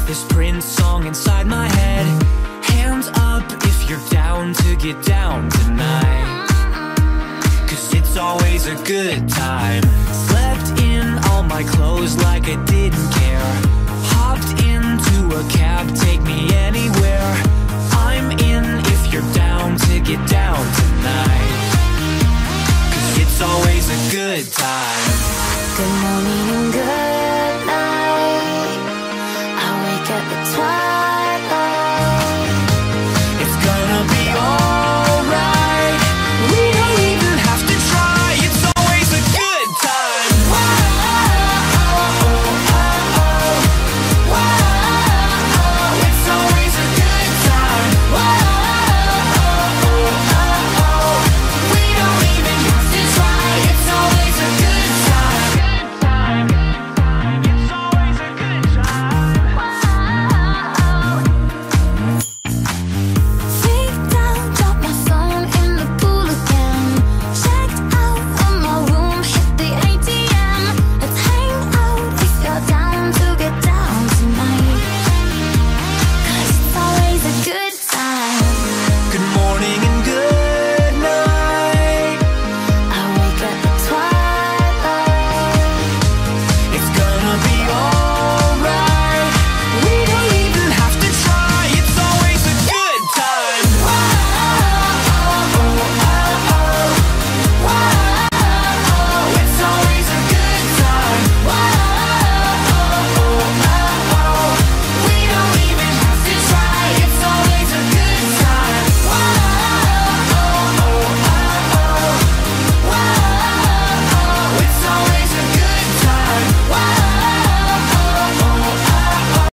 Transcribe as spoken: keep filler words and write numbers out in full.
this Prince song inside my head. Hands up if you're down to get down tonight, 'cause it's always a good time. Slept in all my clothes like I didn't care. Hopped into a cab, take me anywhere. I'm in if you're down to get down tonight, 'cause it's always a good time. Good morning and good